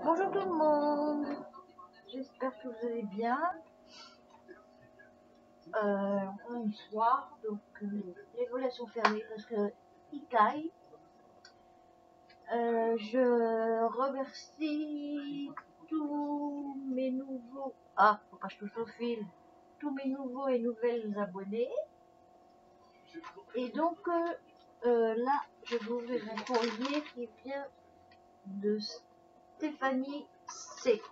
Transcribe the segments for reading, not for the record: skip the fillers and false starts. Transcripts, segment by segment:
Bonjour tout le monde, j'espère que vous allez bien. On est soir, donc les volets sont fermés parce que il caille. Je remercie tous mes nouveaux, faut pas que je touche au fil, tous mes nouveaux et nouvelles abonnés. Et donc là, je vais ouvrir un courrier qui vient de Stéphanie C.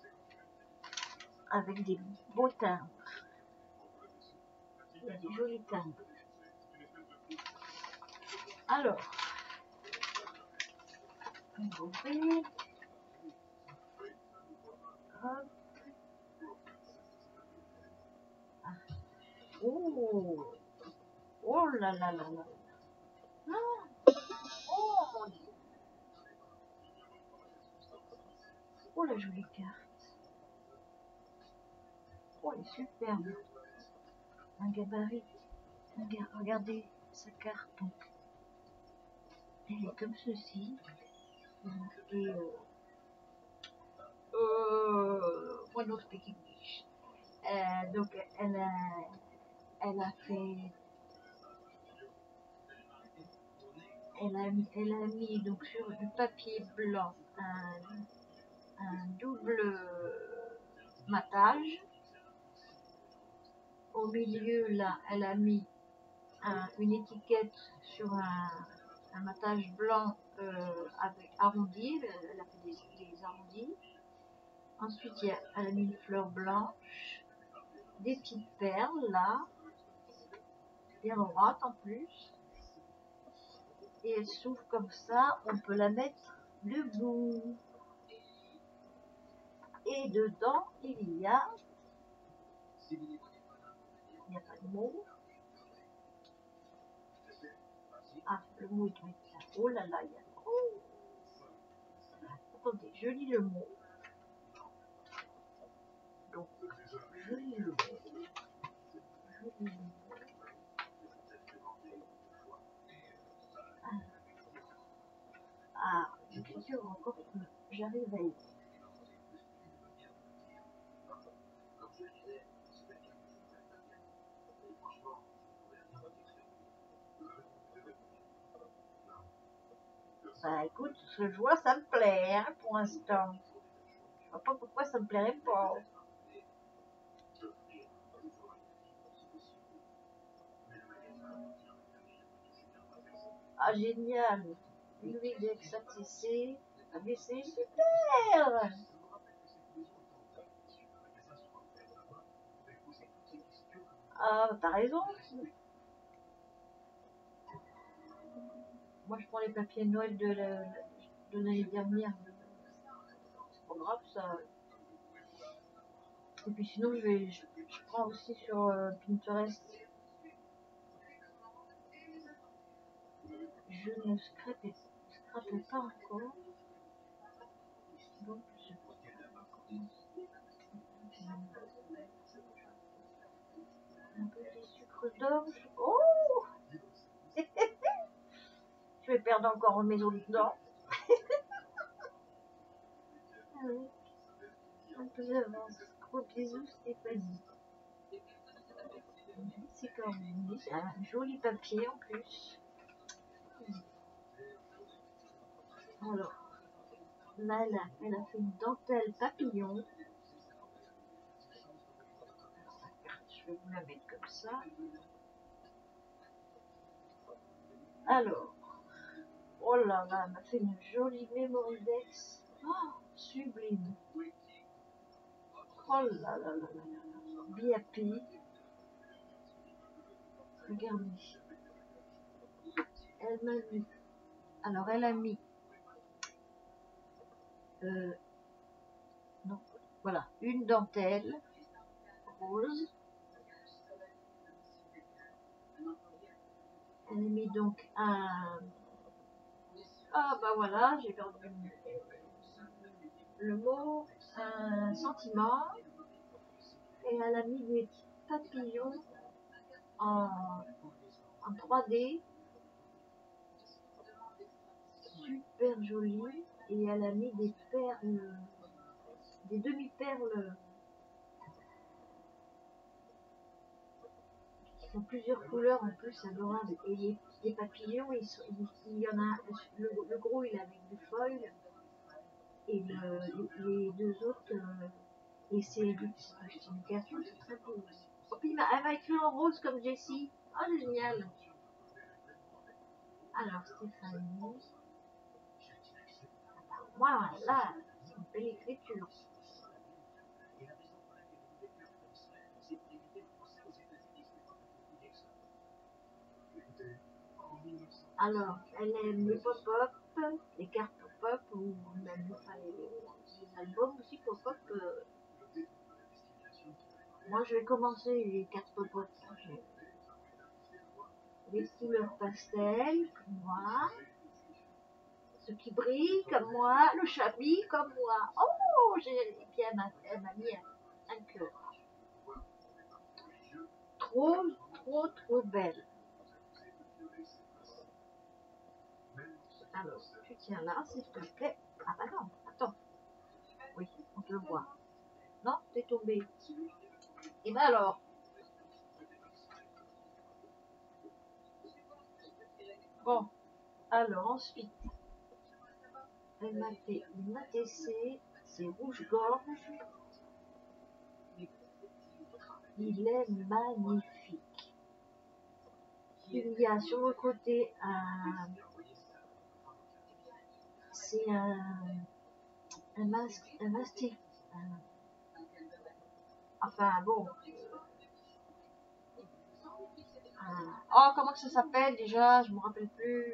Avec des beaux timbres. Il y a des jolis timbres. Alors, on va ouvrir. Hop. Ah. Oh, oh là là là là. Ah. Oh mon Dieu. Oh la jolie carte. Oh elle est superbe. Un gabarit. Regardez sa carte. Donc, elle est comme ceci. Et one not speak English. Donc elle a fait. Elle a mis donc sur du papier blanc un double matage. Au milieu, là, elle a mis une étiquette sur un matage blanc avec arrondi. Elle a fait des arrondis. Ensuite, elle a mis une fleur blanche, des petites perles là, bien droite en plus. Et elle s'ouvre comme ça, on peut la mettre debout. Et dedans, il n'y a pas de mot. Ah, le mot est là. Oh là là, il y a... Oh. Attendez, je lis le mot. Donc, je lis le mot. Ah, l'écriture encore, j'arrive à y... Bah écoute, ce que je vois, ça me plaît hein, pour l'instant. Je vois pas pourquoi ça me plairait pas. Ah génial. Louis d'Aix-ATC. Ah mais c'est super. Ah t'as raison. Moi je prends les papiers de Noël de l'année dernière. C'est pas grave ça. Et puis sinon je prends aussi sur Pinterest. Je ne scrapais pas encore. Donc je un petit sucre d'orge. Oh. Je vais perdre encore mes os dedans. Allez, un peu d'avance. Gros bisous Stéphanie. C'est comme c'est un joli papier en plus. Alors, là, elle a fait une dentelle papillon. Je vais vous la mettre comme ça. Alors, oh là là, elle m'a fait une jolie Mémoridex. Oh, sublime. Oh là là là là là. B.A.P. Regardez. Elle m'a mis. Alors, elle a mis. Non, voilà, une dentelle rose. Elle a mis donc un. Ah bah voilà, j'ai perdu le mot, un sentiment. Et elle a mis des papillons en 3D. Super joli. Et elle a mis des perles des demi-perles qui font plusieurs couleurs en plus, adorables. Et les papillons, il y en a, le gros il est avec du foil, et les deux autres, et c'est une couverture, c'est très beau. Et puis elle m'a écrit en rose comme Jessie. Oh, génial! Alors, Stéphanie. Voilà, c'est une belle écriture. Alors, elle aime les pop-up, les cartes pop-up, ou même les albums aussi pop-up. Moi, je vais commencer les cartes pop-up. Les couleurs pastel, comme moi. Ceux qui brillent, comme moi. Le chamois, comme moi. Oh, et puis elle m'a mis un cœur. Trop, trop, trop belle. Alors, tu tiens là, s'il te plaît. Ah bah non, attends. Oui, on te le voit. Non, t'es tombé. Et ben alors. Bon, alors ensuite, elle m'a fait une ATC, c'est rouge-gorge. Il est magnifique. Il y a sur le côté c'est un mastic. Enfin bon. Oh, comment que ça s'appelle déjà? Je me rappelle plus.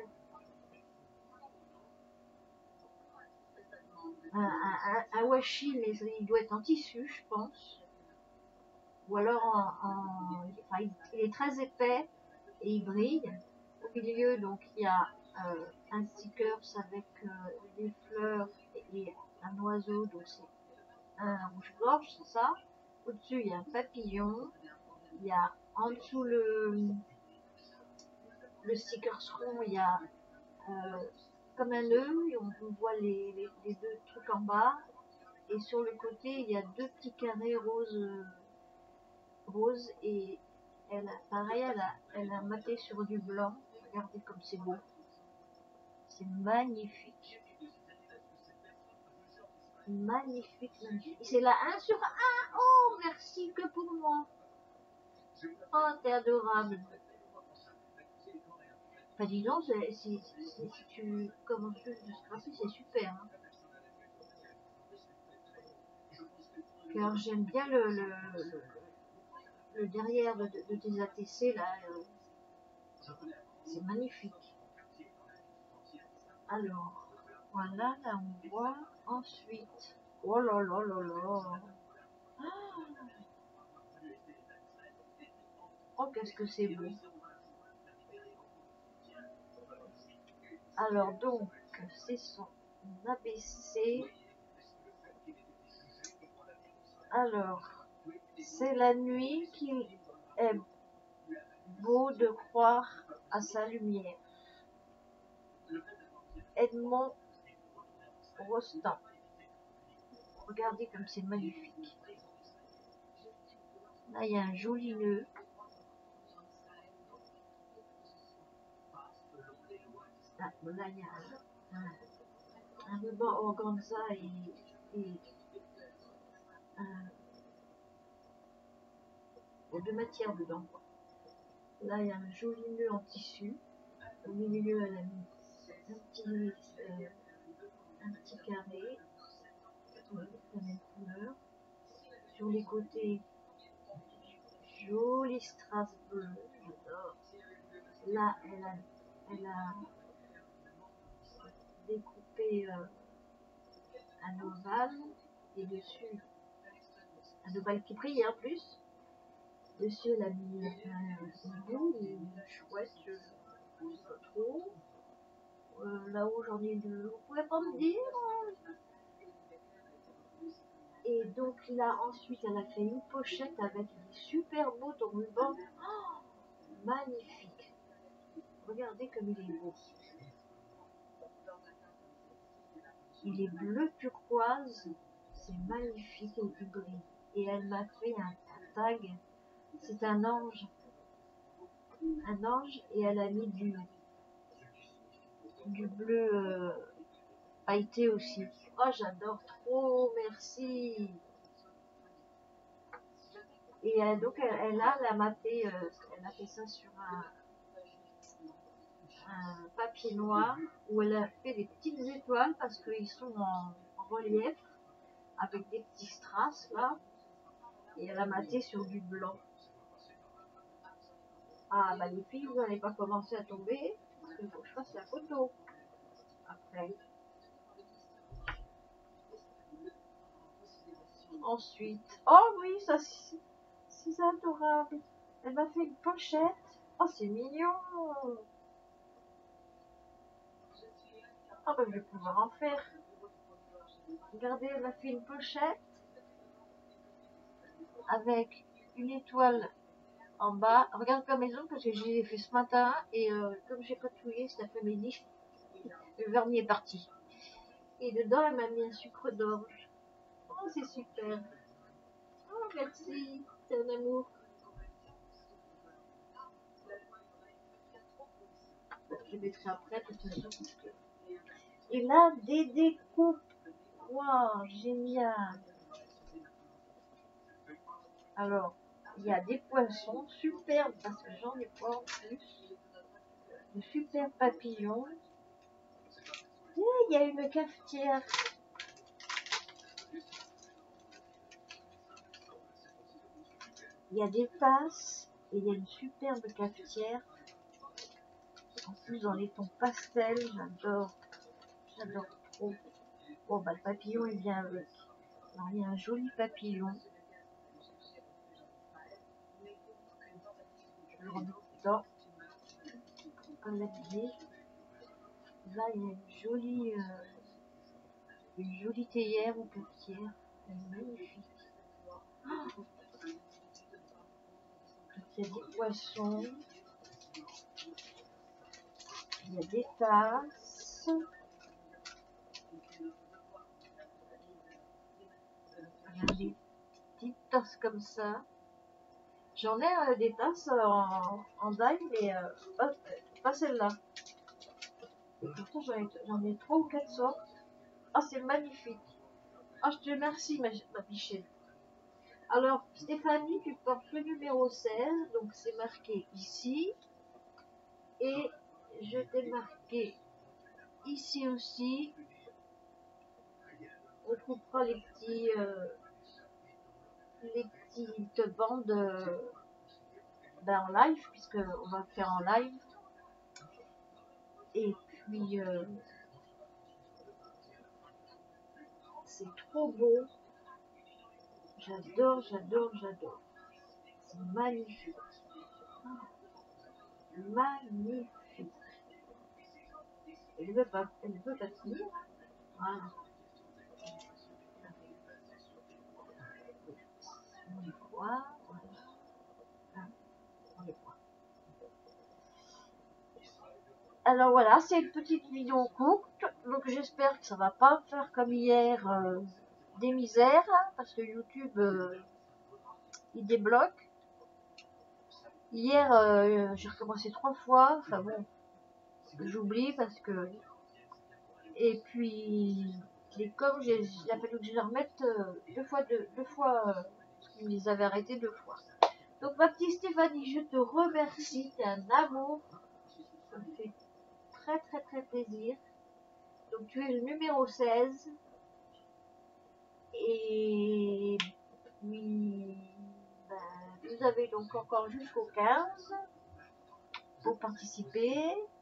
Un washi, mais il doit être en tissu, je pense. Ou alors enfin, il est très épais et il brille. Au milieu, donc il y a un sticker avec des fleurs et un oiseau, donc c'est un rouge-gorge, c'est ça. Au-dessus, il y a un papillon. Il y a en dessous le sticker rond, il y a comme un nœud, et on voit les deux trucs en bas. Et sur le côté, il y a deux petits carrés rose et pareil, elle a maté sur du blanc. Regardez comme c'est beau. C'est magnifique. Magnifique, magnifique. C'est la 1 sur 1. Oh, merci que pour moi. Oh, t'es adorable. Enfin, dis donc, si tu commences juste de scraper, c'est super. Hein. Alors, j'aime bien le derrière de tes ATC, là. C'est magnifique. Alors, voilà, là, on voit. Ensuite, oh là là là là. Oh, qu'est-ce que c'est beau. Alors, donc, c'est son ABC. Alors, c'est la nuit qu'il est beau de croire à sa lumière. Edmond Rostand. Regardez comme c'est magnifique. Là, il y a un joli nœud. Là, il y a un ruban organza et il y a deux matières dedans. Là, il y a un joli nœud en tissu. Au milieu, elle a mis un petit carré. La même couleur. Sur les côtés, joli strass bleu. J'adore. Là, elle a découpé un ovale et dessus un ovale qui brille en plus. Dessus, elle a mis un bout chouette, je ne sais pas trop. Là-haut, j'en ai deux. Vous pouvez pas me dire? Et donc là, ensuite, elle a fait une pochette avec des super beaux rubans. Oh, magnifique. Regardez comme il est beau. Il est bleu turquoise. C'est magnifique et du gris. Et elle m'a fait un tag. C'est un ange. Un ange et elle a mis du bleu pailleté aussi. Oh, j'adore trop, merci. Et donc, elle a fait ça sur un papier noir où elle a fait des petites étoiles parce qu'ils sont en relief avec des petits strass là. Et elle a maté sur du blanc. Ah, bah les filles, vous n'allez pas commencer à tomber parce qu'il faut que je fasse la photo après. Ensuite, oh oui, ça c'est adorable. Elle m'a fait une pochette. Oh, c'est mignon. Ah, bah je vais pouvoir en faire. Regardez, elle m'a fait une pochette avec une étoile en bas. Regarde la maison parce que j'ai fait ce matin et comme j'ai patouillé cet après-midi, le vernis est parti. Et dedans, elle m'a mis un sucre d'orge. Oh, c'est super. Oh, merci. C'est un amour. Je mettrai après, de toute façon. Et là, des découpes. Waouh, génial. Alors, il y a des poissons superbes parce que j'en ai pas en plus. De super papillons. Et il y a une cafetière. Il y a des tasses et il y a une superbe cafetière. En plus, dans les tons pastels, j'adore. J'adore trop. Bon, bah, le papillon est bien avec. Alors, il y a un joli papillon. Je le remets dedans. Comme l'habiller. Là, il y a une jolie théière ou cafetière. Elle est magnifique. Oh, il y a des poissons. Il y a des tasses. Il y a des petites tasses comme ça. J'en ai des tasses en daille, mais pas celle-là. Pourtant, j'en ai 3 ou 4 sortes. Ah, c'est magnifique. Ah, je te remercie, ma bichette. Alors, Stéphanie, tu portes le numéro 16, donc c'est marqué ici. Et je t'ai marqué ici aussi. On coupera les petites bandes en live, puisque on va le faire en live. Et puis, c'est trop beau. J'adore, j'adore, j'adore. C'est magnifique. Magnifique. Elle ne veut pas tenir. Voilà. On les voit. Voilà. On les voit. Alors voilà, c'est une petite vidéo courte. Donc j'espère que ça va pas me faire comme hier des misères. Parce que YouTube, il débloque. Hier, j'ai recommencé 3 fois. Enfin bon, j'oublie parce que... Et puis, comme il a fallu que je les remette deux fois, parce qu'ils les avaient arrêtés 2 fois. Donc ma petite Stéphanie, je te remercie, t'es un amour. Ça me fait très très très plaisir. Donc tu es le numéro 16. Et puis, vous avez donc encore jusqu'au 15 pour participer.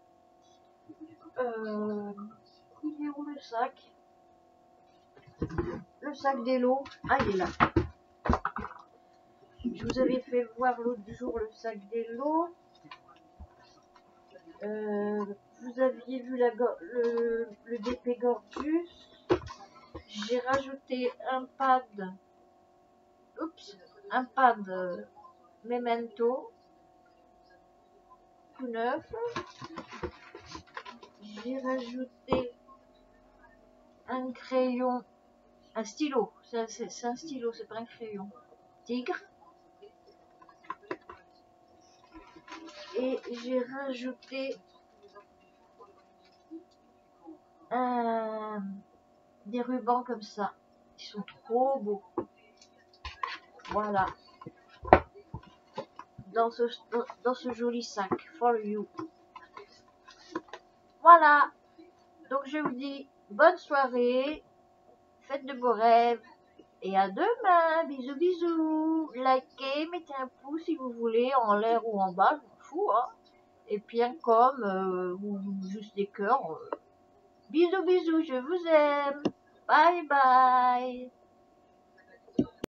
Il est où le sac? Le sac d'Hello. Ah, il est là. Je vous avais fait voir l'autre jour le sac d'Hello. Vous aviez vu le DP Gorgeous. J'ai rajouté un pad. Un pad Memento. Tout neuf. J'ai rajouté un crayon Un stylo. C'est un stylo, c'est pas un crayon. Tigre. Et j'ai rajouté des rubans comme ça. Ils sont trop beaux. Voilà. Dans ce joli sac. For you. Voilà. Donc je vous dis bonne soirée. Faites de beaux rêves. Et à demain. Bisous, bisous. Likez, mettez un pouce si vous voulez, en l'air ou en bas, je m'en fous. Hein. Et puis un com ou juste des cœurs. Bisous, bisous, je vous aime. Bye, bye.